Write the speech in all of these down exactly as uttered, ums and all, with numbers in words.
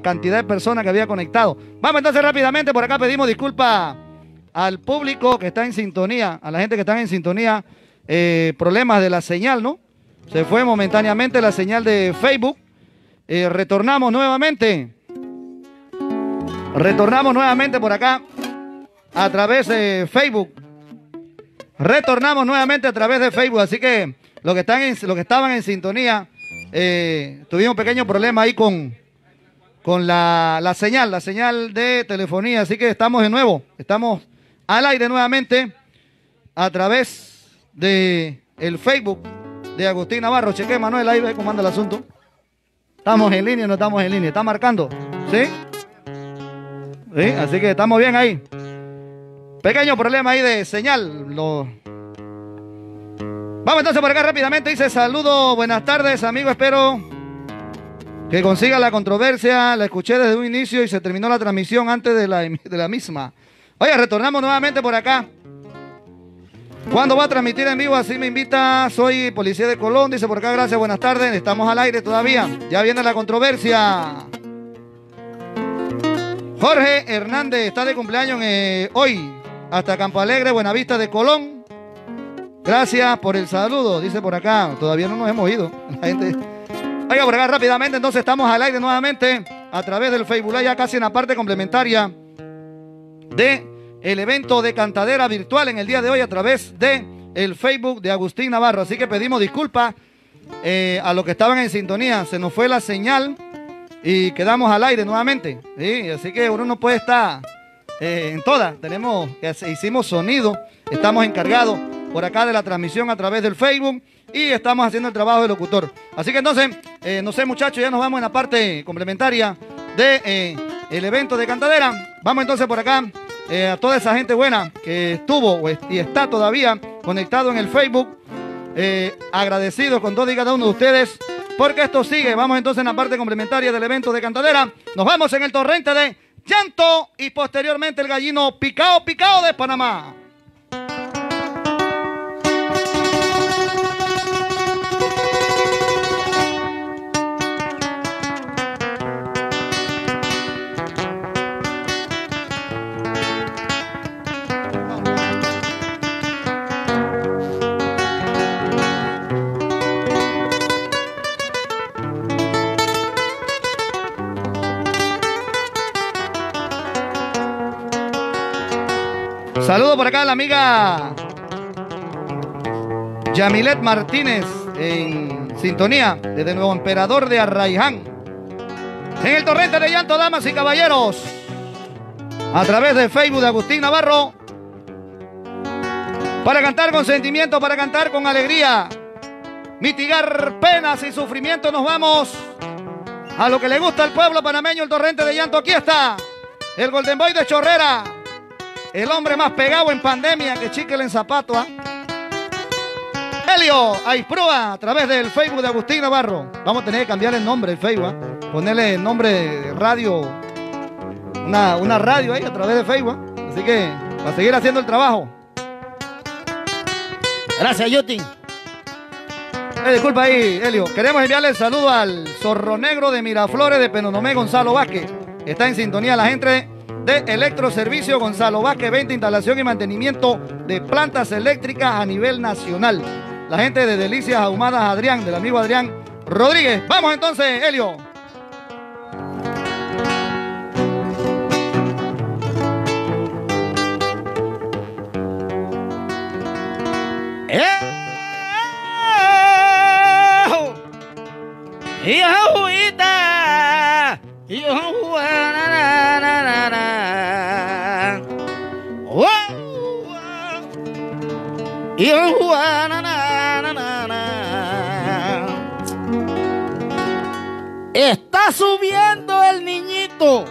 cantidad de personas que había conectado. Vamos entonces rápidamente, por acá pedimos disculpas al público que está en sintonía, a la gente que está en sintonía, eh, problemas de la señal, ¿no? Se fue momentáneamente la señal de Facebook. Eh, retornamos nuevamente. Retornamos nuevamente por acá a través de Facebook. Retornamos nuevamente a través de Facebook, así que los que, están en, los que estaban en sintonía, eh, tuvimos un pequeño problema ahí con, con la, la señal, la señal de telefonía, así que estamos de nuevo, estamos al aire nuevamente a través de el Facebook de Agustín Navarro. Cheque, Manuel, ahí ve cómo anda el asunto. ¿Estamos en línea o no estamos en línea? ¿Está marcando? ¿Sí? ¿Sí? Así que estamos bien ahí. Pequeño problema ahí de señal. Lo... Vamos entonces por acá rápidamente. Dice, saludos, buenas tardes, amigo. Espero que consiga la controversia. La escuché desde un inicio y se terminó la transmisión antes de la, de la misma. Oye, retornamos nuevamente por acá. ¿Cuándo va a transmitir en vivo? Así me invita. Soy policía de Colón. Dice por acá, gracias, buenas tardes. Estamos al aire todavía. Ya viene la controversia. Jorge Hernández está de cumpleaños eh, hoy. Hasta Campo Alegre, Buenavista de Colón. Gracias por el saludo. Dice por acá. Todavía no nos hemos ido. La gente... Oiga, por acá rápidamente. Entonces estamos al aire nuevamente a través del Facebook. Ya casi en la parte complementaria de el evento de cantadera virtual en el día de hoy a través de el Facebook de Agustín Navarro. Así que pedimos disculpas eh, a los que estaban en sintonía. Se nos fue la señal y quedamos al aire nuevamente. ¿Sí? Así que uno no puede estar eh, en todas. Tenemos, hicimos sonido, estamos encargados por acá de la transmisión a través del Facebook y estamos haciendo el trabajo de locutor. Así que entonces, eh, no sé muchachos, ya nos vamos en la parte complementaria de eh, el evento de cantadera. Vamos entonces por acá. Eh, a toda esa gente buena que estuvo y está todavía conectado en el Facebook, eh, agradecidos con todos y cada uno de ustedes, porque esto sigue. Vamos entonces en la parte complementaria del evento de cantadera. Nos vamos en el torrente de llanto y posteriormente el gallino picao picao de Panamá. Saludo por acá a la amiga Yamilet Martínez en sintonía desde Nuevo Emperador de Arraiján. En el torrente de llanto, damas y caballeros, a través de Facebook de Agustín Navarro, para cantar con sentimiento, para cantar con alegría, mitigar penas y sufrimientos. Nos vamos a lo que le gusta al pueblo panameño, el torrente de llanto. Aquí está el Golden Boy de Chorrera, el hombre más pegado en pandemia que chicle en zapato, ¿ah? Helio Aisprúa, a través del Facebook de Agustín Navarro. Vamos a tener que cambiar el nombre del Facebook, ¿ah? Ponerle el nombre de radio, una, una radio ahí a través de Facebook, ¿ah? Así que, para seguir haciendo el trabajo. Gracias, Yutin. Eh, disculpa ahí, Helio. Queremos enviarle el saludo al Zorro Negro de Miraflores de Penonomé, Gonzalo Vázquez. Está en sintonía la gente de Electroservicio Gonzalo Vázquez, venta, instalación y mantenimiento de plantas eléctricas a nivel nacional. La gente de Delicias Ahumadas Adrián, del amigo Adrián Rodríguez. Vamos entonces, Helio. Está subiendo el niñito.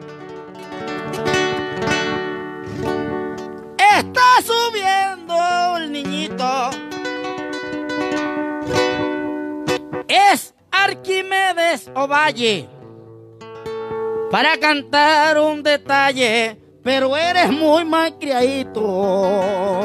Está subiendo el niñito. Es Arquímedes Ovalle para cantar un detalle, pero eres muy malcriadito.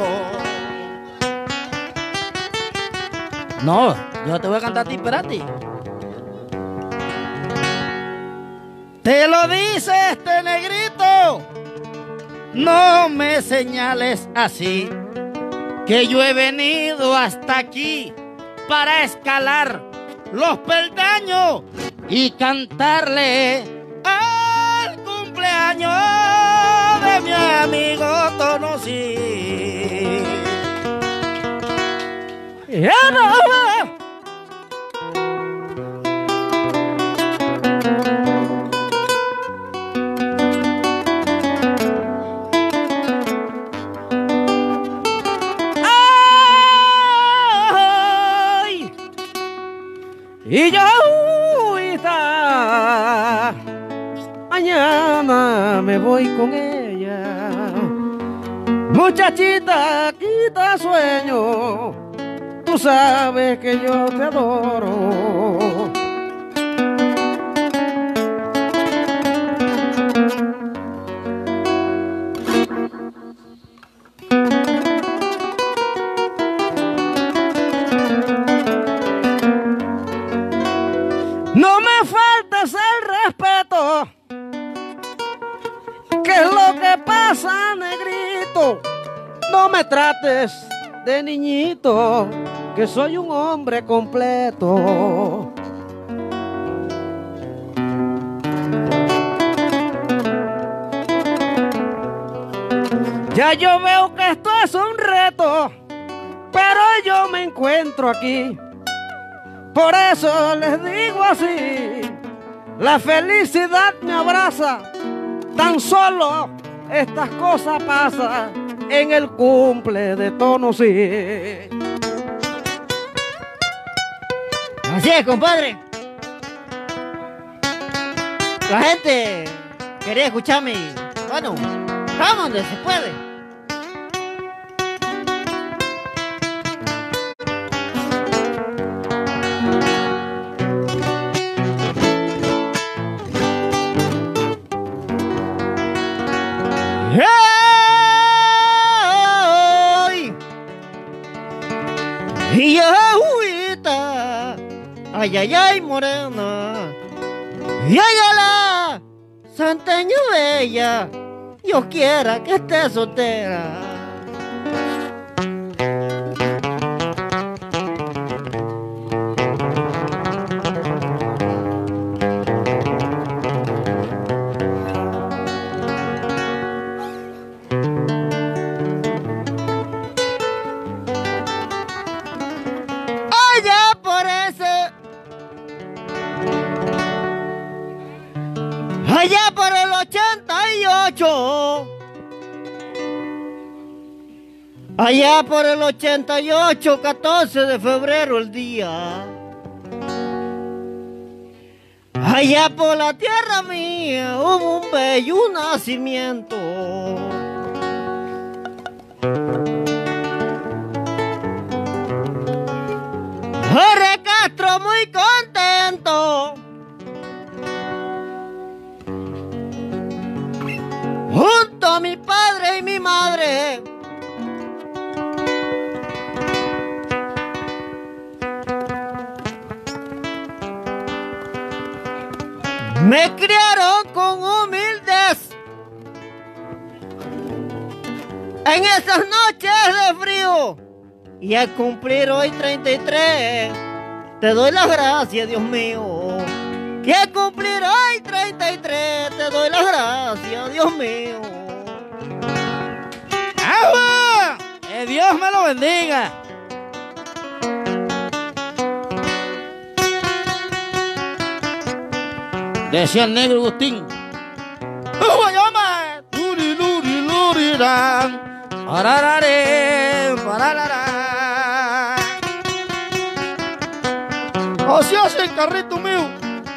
No, yo te voy a cantar a ti, espérate. Te lo dice este negrito, no me señales así, que yo he venido hasta aquí para escalar los peldaños y cantarle al cumpleaños de mi amigo Tonosí. Yeah, no. Y yo ahorita, mañana me voy con ella. Muchachita, quita sueño, tú sabes que yo te adoro. No me faltes el respeto, ¿qué es lo que pasa, negrito? No me trates de niñito, que soy un hombre completo. Ya yo veo que esto es un reto, pero yo me encuentro aquí. Por eso les digo así, la felicidad me abraza, tan solo estas cosas pasan en el cumple de Tonosí. Así es, compadre. La gente quería escucharme y, bueno, vamos donde se puede. Y agüita, ay, ay, ay, morena, y ay, la santeña bella, yo quiera que esté soltera. Allá por ese, allá por el ochenta y ocho, allá por el ochenta y ocho, catorce de febrero el día, allá por la tierra mía hubo un bello nacimiento. Jorge Castro muy contento, junto a mi padre y mi madre, me criaron con humildez en esas noches de frío. Y al cumplir hoy treinta y tres, te doy las gracias, Dios mío. Y al cumplir hoy treinta y tres, te doy las gracias, Dios mío. ¡Agua! ¡Que Dios me lo bendiga! Decía el negro Agustín. Así hace el carrito mío.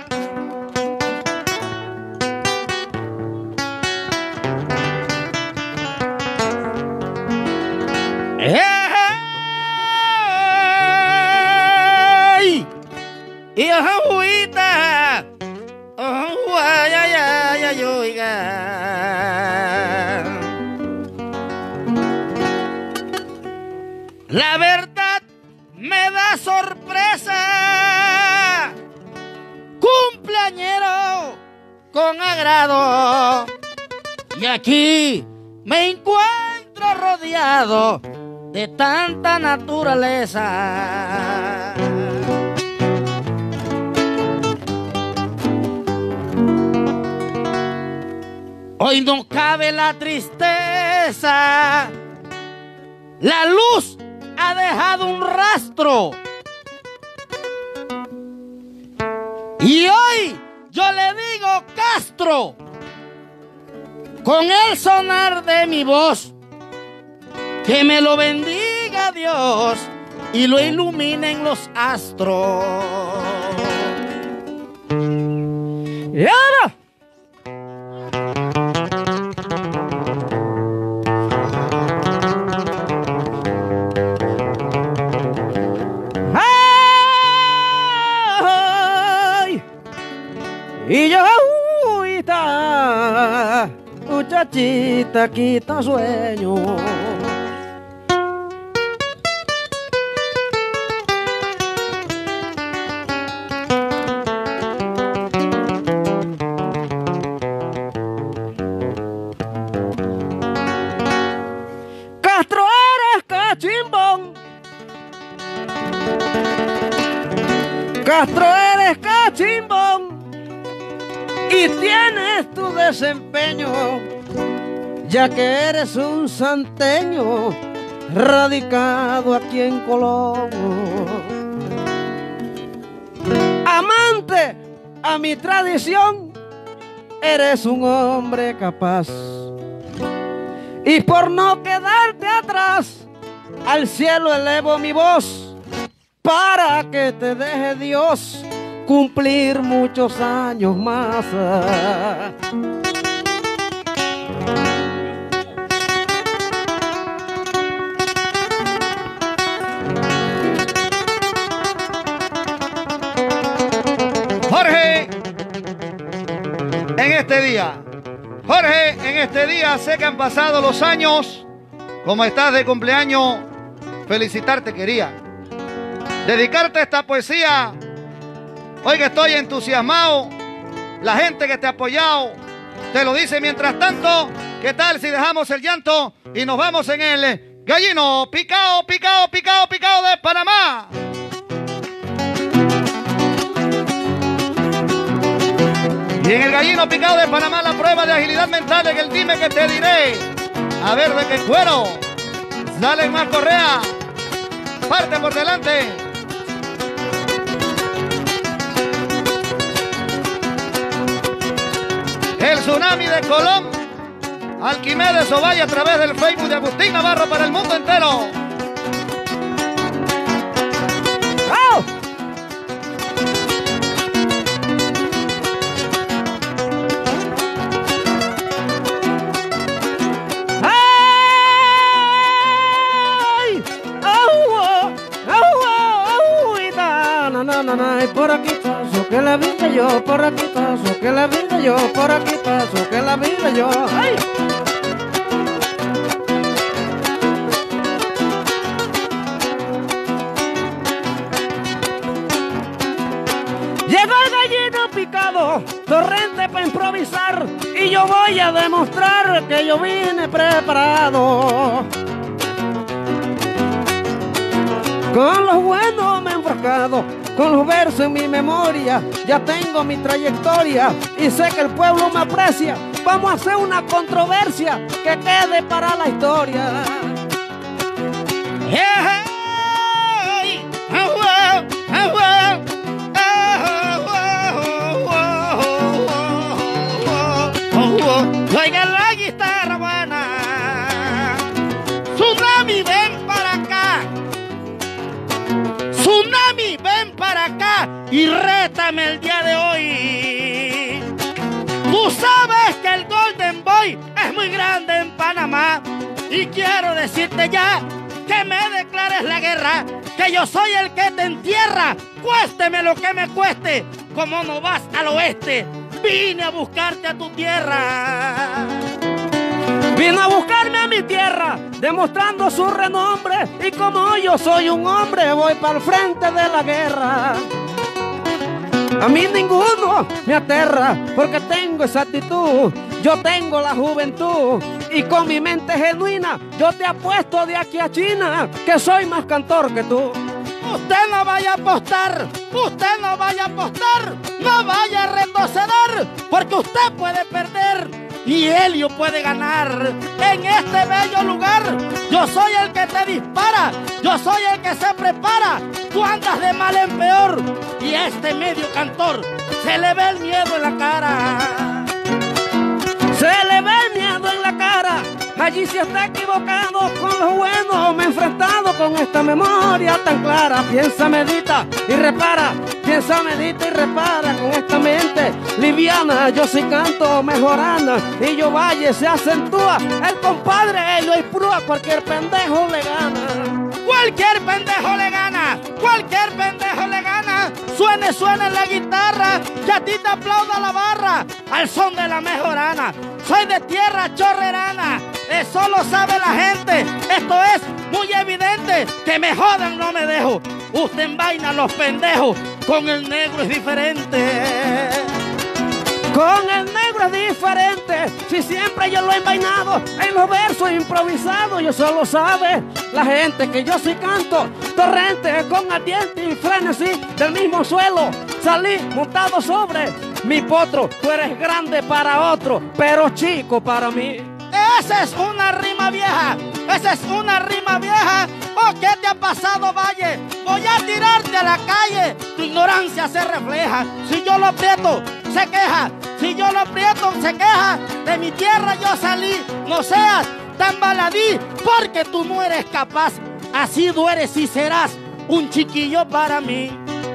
¡Ey! Y ajuita, ay, ay, ay, ay, oiga. La verdad me da sorpresa, cumpleañero, con agrado. Y aquí me encuentro rodeado de tanta naturaleza. Hoy no cabe la tristeza. La luz ha dejado un rastro. Y hoy yo le digo Castro, con el sonar de mi voz, que me lo bendiga Dios y lo iluminen los astros. Y ahora, y yo, uita, muchachita, quita sueño. Castro, eres cachimbón. Castro, eres cachimbón. Y tienes tu desempeño, ya que eres un santeño radicado aquí en Colón. Amante a mi tradición, eres un hombre capaz. Y por no quedarte atrás, al cielo elevo mi voz, para que te deje Dios cumplir muchos años más. Jorge, en este día, Jorge, en este día sé que han pasado los años. Como estás de cumpleaños, felicitarte quería. Dedicarte esta poesía. Hoy que estoy entusiasmado, la gente que te ha apoyado te lo dice. Mientras tanto, ¿qué tal si dejamos el llanto y nos vamos en el gallino picao, picao, picao, picao de Panamá? Y en el gallino picao de Panamá, la prueba de agilidad mental en el dime que te diré. A ver de qué cuero salen más correa. Parte por delante. El tsunami de Colón, Arquímedes Ovalle a través del Facebook de Agustín Navarro para el mundo entero. ¡Oh! ¡Ay! ¡Oh! ¡Oh! ¡Oh! ¡Y da! ¡Na, na, na, na! Y por aquí paso que la vida yo, por aquí paso que la vida yo, por aquí paso que la vida yo. ¡Ay! Llegó el gallino picado, torrente para improvisar, y yo voy a demostrar que yo vine preparado. Con los buenos me he enfrascado, con los versos en mi memoria, ya tengo mi trayectoria y sé que el pueblo me aprecia. Vamos a hacer una controversia que quede para la historia. Yeah. Oiga la guitarra buena, Tsunami, ven para acá. Tsunami, ven para acá y rétame el día de hoy. Tú sabes que el Golden Boy es muy grande en Panamá y quiero decirte ya que me declares la guerra, que yo soy el que te entierra, cuésteme lo que me cueste. Como no vas al oeste, vine a buscarte a tu tierra. Vine a buscarme a mi tierra, demostrando su renombre, y como yo soy un hombre, voy para el frente de la guerra. A mí ninguno me aterra porque tengo esa actitud. Yo tengo la juventud y con mi mente genuina yo te apuesto de aquí a China que soy más cantor que tú. Usted no vaya a apostar, usted no vaya a apostar, no vaya a retroceder, porque usted puede perder y Helio puede ganar. En este bello lugar, yo soy el que te dispara, yo soy el que se prepara, tú andas de mal en peor, y a este medio cantor se le ve el miedo en la cara. Se le ve el miedo en la cara, allí se está equivocado con lo bueno. Me he enfrentado con esta memoria tan clara. Piensa, medita y repara, piensa, medita y repara con esta mente liviana. Yo sí canto mejorana y yo valle se acentúa. El compadre Helio y Prúa, cualquier pendejo le gana. Cualquier pendejo le gana, cualquier pendejo le gana. Suene, suene la guitarra, que a ti te aplauda la barra, al son de la mejorana. Soy de tierra chorrerana, eso lo sabe la gente. Esto es muy evidente, que me jodan no me dejo. Usted envaina los pendejos, con el negro es diferente. Con el negro es diferente, si siempre yo lo he envainado en los versos improvisados. Yo solo sabe la gente que yo sí canto torrente con ardiente y frenesí del mismo suelo. Salí montado sobre mi potro, tú eres grande para otro, pero chico para mí. Esa es una rima vieja, esa es una rima vieja. ¿O qué te ha pasado, Valle? Voy a tirarte a la calle, tu ignorancia se refleja. Si yo lo aprieto, se queja, si yo lo aprieto, se queja. De mi tierra yo salí, no seas tan baladí, porque tú no eres capaz. Así dueres y serás un chiquillo para mí.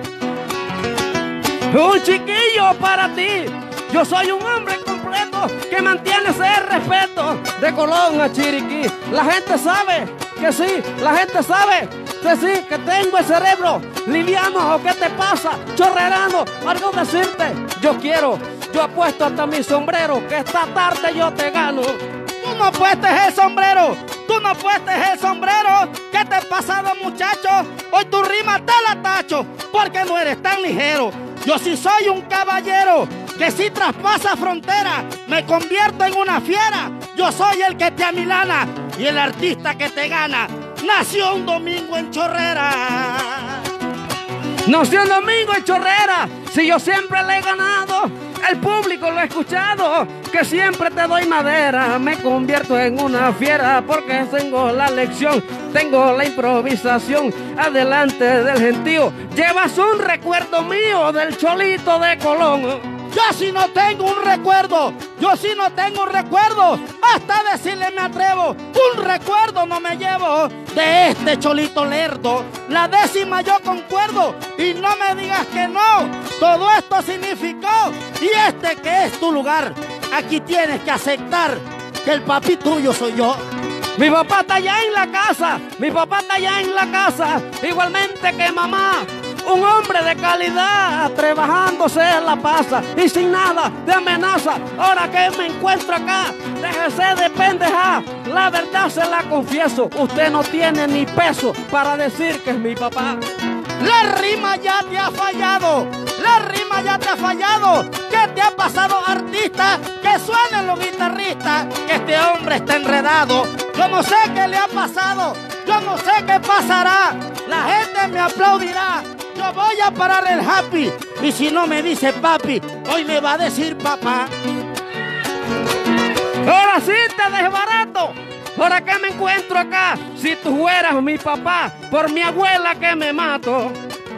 Un chiquillo para ti. Yo soy un hombre completo que mantiene ese respeto. De Colón a Chiriquí, la gente sabe que sí, la gente sabe que sí, que tengo el cerebro liviano. ¿O qué te pasa, chorrerano? Algo decirte, yo quiero, yo apuesto hasta mi sombrero, que esta tarde yo te gano. Tú no apuestes el sombrero, tú no apuestes el sombrero. ¿Qué te ha pasado, muchacho? Hoy tu rima te la tacho, porque no eres tan ligero. Yo sí soy un caballero que si traspasa frontera, me convierto en una fiera. Yo soy el que te amilana y el artista que te gana nació un domingo en Chorrera. Nació un domingo en Chorrera, si yo siempre le he ganado, el público lo ha escuchado, que siempre te doy madera. Me convierto en una fiera porque tengo la lección, tengo la improvisación, adelante del gentío. Llevas un recuerdo mío del Cholito de Colón. Yo sí no tengo un recuerdo, yo sí no tengo un recuerdo, hasta decirle me atrevo, un recuerdo no me llevo de este Cholito lerdo. La décima yo concuerdo y no me digas que no, todo esto significó, y este que es tu lugar, aquí tienes que aceptar que el papi tuyo soy yo. Mi papá está allá en la casa, mi papá está allá en la casa, igualmente que mamá. Un hombre de calidad, trabajándose la pasa y sin nada de amenaza. Ahora que me encuentro acá, déjese de pendeja. La verdad se la confieso, usted no tiene ni peso para decir que es mi papá. La rima ya te ha fallado, la rima ya te ha fallado. ¿Qué te ha pasado, artista? Que suenen los guitarristas, que este hombre está enredado. Yo no sé qué le ha pasado, yo no sé qué pasará. La gente me aplaudirá, yo voy a parar el happy. Y si no me dice papi, hoy me va a decir papá. Ahora sí te desbarato. Ahora que me encuentro acá, si tú fueras mi papá, por mi abuela que me mato.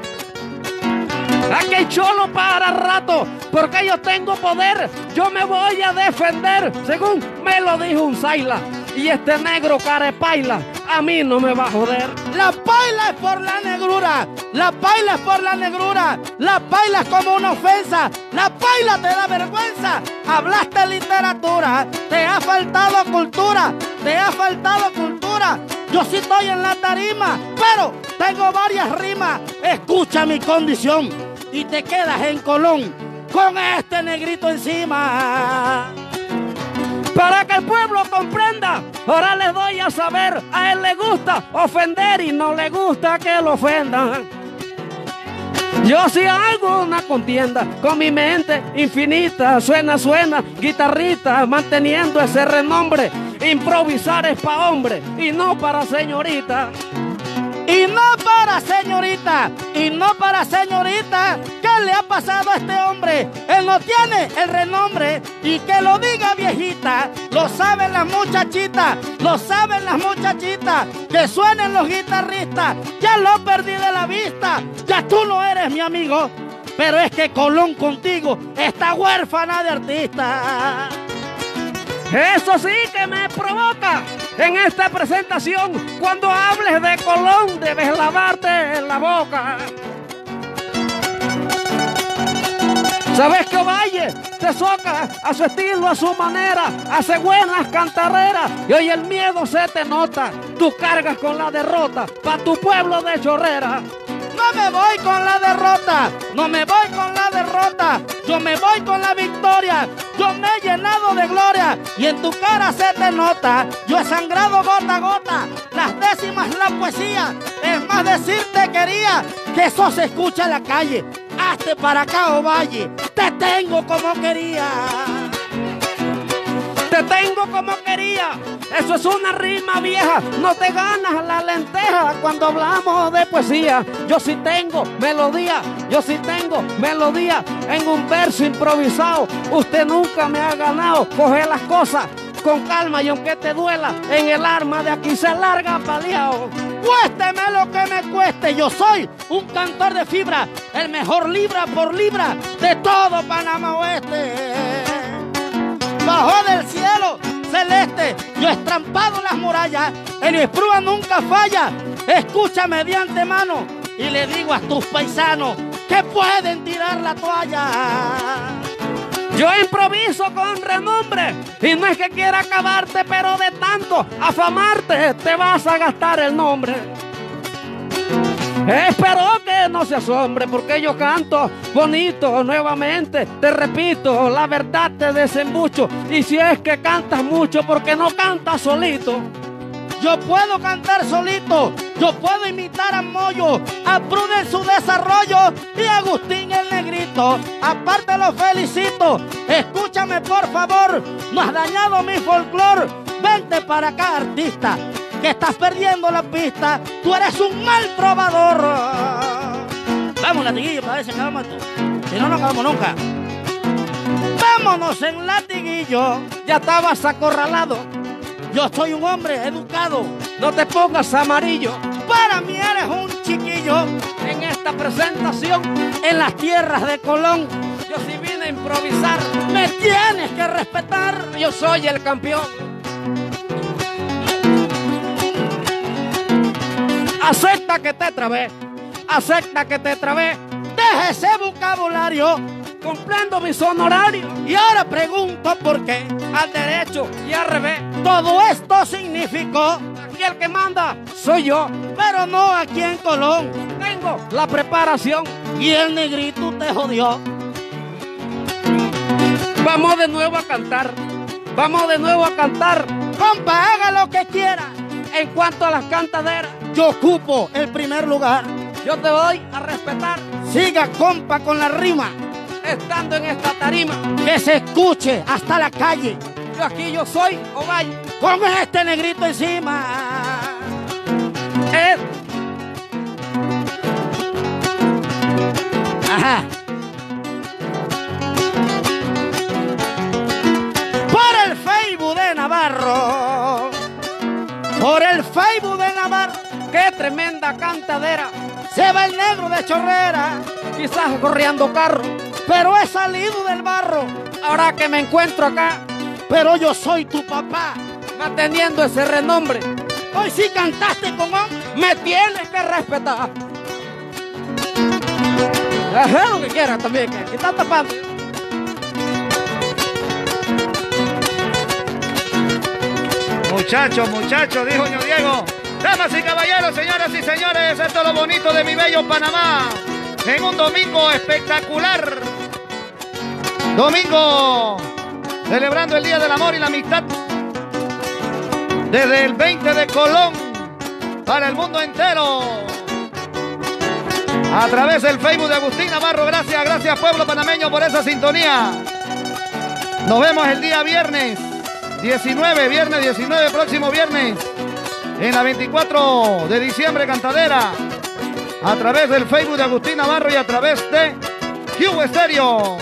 Aquí hay cholo para rato, porque yo tengo poder, yo me voy a defender, según me lo dijo un Zaila. Y este negro carepaila a mí no me va a joder. La paila es por la negrura, la paila es por la negrura, la paila es como una ofensa, la paila te da vergüenza. Hablaste literatura, te ha faltado cultura, te ha faltado cultura. Yo sí estoy en la tarima, pero tengo varias rimas. Escucha mi condición y te quedas en Colón con este negrito encima. Para que el pueblo comprenda, ahora les doy a saber, a él le gusta ofender y no le gusta que lo ofendan. Yo si hago una contienda con mi mente infinita, suena, suena, guitarrita, manteniendo ese renombre. Improvisar es pa' hombre y no para señorita. Y no para señorita, y no para señorita. ¿Qué le ha pasado a este hombre? Él no tiene el renombre. Y que lo diga viejita, lo saben las muchachitas, lo saben las muchachitas. Que suenen los guitarristas, ya lo perdí de la vista. Ya tú no eres mi amigo, pero es que Colón contigo está huérfana de artista. Eso sí que me provoca en esta presentación. Cuando hables de Colón debes lavarte la boca. Sabes que Ovalle te soca a su estilo, a su manera, hace buenas cantarreras y hoy el miedo se te nota. Tú cargas con la derrota pa' tu pueblo de Chorrera. No me voy con la derrota, no me voy con la derrota, yo me voy con la victoria. Yo me he llenado de gloria y en tu cara se te nota. Yo he sangrado gota a gota, las décimas la poesía. Es más decirte quería que eso se escucha en la calle. Hazte para acá, Ovalle, te tengo como quería. Te tengo como quería. Eso es una rima vieja. No te ganas la lenteja cuando hablamos de poesía. Yo sí tengo melodía, yo sí tengo melodía en un verso improvisado. Usted nunca me ha ganado. Coge las cosas con calma y aunque te duela, en el arma de aquí se larga paliao. Cuésteme lo que me cueste, yo soy un cantor de fibra, el mejor libra por libra de todo Panamá Oeste. Bajo del cielo celeste, yo he estrampado las murallas, el esprúa nunca falla. Escúchame de antemano y le digo a tus paisanos que pueden tirar la toalla. Yo improviso con renombre y no es que quiera acabarte, pero de tanto afamarte te vas a gastar el nombre. Espero que no se asombre porque yo canto bonito nuevamente. Te repito, la verdad te desembucho. Y si es que cantas mucho, porque no cantas solito. Yo puedo cantar solito, yo puedo imitar a Moyo, a Pruden en su desarrollo y a Agustín el Negrito. Aparte los felicito, escúchame por favor, no has dañado mi folclor. Vente para acá, artista, que estás perdiendo la pista, tú eres un mal trovador. Vamos, latiguillo, para ver si acabamos esto, si no, no acabamos nunca. Vámonos en latiguillo, ya estabas acorralado. Yo soy un hombre educado, no te pongas amarillo. Para mí eres un chiquillo. En esta presentación, en las tierras de Colón, yo sí vine a improvisar. Me tienes que respetar, yo soy el campeón. Acepta que te trabé, acepta que te trabé. Deja ese vocabulario, cumpliendo mis honorarios. Y ahora pregunto por qué, al derecho y al revés. Todo esto significó, aquí el que manda soy yo, pero no aquí en Colón. Tengo la preparación y el negrito te jodió. Vamos de nuevo a cantar, vamos de nuevo a cantar. Compa, haga lo que quiera. En cuanto a las cantaderas, yo ocupo el primer lugar. Yo te voy a respetar. Siga, compa, con la rima. Estando en esta tarima, que se escuche hasta la calle. Yo aquí yo soy Ovalle, con este negrito encima. Eh. Ajá. Por el Facebook de Navarro, por el Facebook de Navarro, qué tremenda cantadera. Se va el negro de Chorrera, quizás corriendo carro, pero he salido del barro. Ahora que me encuentro acá, pero yo soy tu papá, manteniendo ese renombre. Hoy sí cantaste con hombre, me tienes que respetar. Ajá, lo que quieras también, que aquí están tapando. Muchachos, muchachos, dijo Ño Diego. Damas y caballeros, señoras y señores, esto es lo bonito de mi bello Panamá. En un domingo espectacular. Domingo celebrando el Día del Amor y la Amistad. Desde el veinte de Colón para el mundo entero. A través del Facebook de Agustín Navarro, gracias, gracias pueblo panameño por esa sintonía. Nos vemos el día viernes diecinueve, viernes diecinueve, próximo viernes, en la veinticuatro de diciembre, Cantadera, a través del Facebook de Agustín Navarro y a través de Q Estéreo.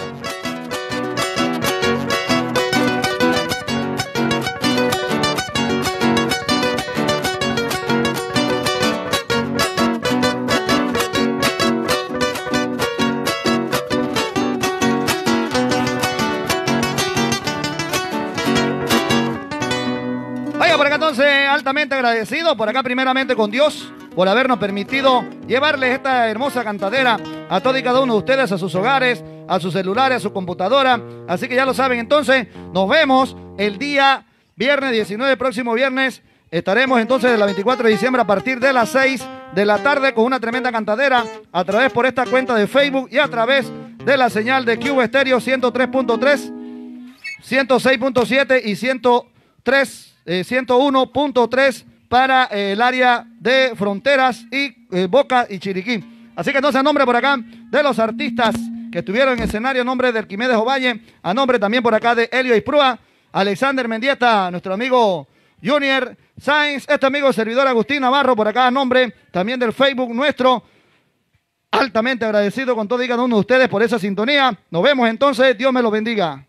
Por acá entonces, altamente agradecido, por acá primeramente con Dios, por habernos permitido llevarles esta hermosa cantadera a todos y cada uno de ustedes, a sus hogares, a sus celulares, a su computadora. Así que ya lo saben, entonces, nos vemos el día viernes diecinueve, próximo viernes. Estaremos entonces el veinticuatro de diciembre a partir de las seis de la tarde con una tremenda cantadera a través por esta cuenta de Facebook y a través de la señal de Q Estéreo ciento tres punto tres, ciento seis punto siete y ciento tres. Eh, ciento uno punto tres para eh, el área de Fronteras y eh, Boca y Chiriquí. Así que entonces a nombre por acá de los artistas que estuvieron en escenario, a nombre de Arquimedes Ovalle, a nombre también por acá de Helio Isprúa, Alexander Mendieta, nuestro amigo Junior Sainz, este amigo servidor Agustín Navarro, por acá a nombre también del Facebook nuestro, altamente agradecido con todo y cada uno de ustedes por esa sintonía. Nos vemos entonces, Dios me los bendiga.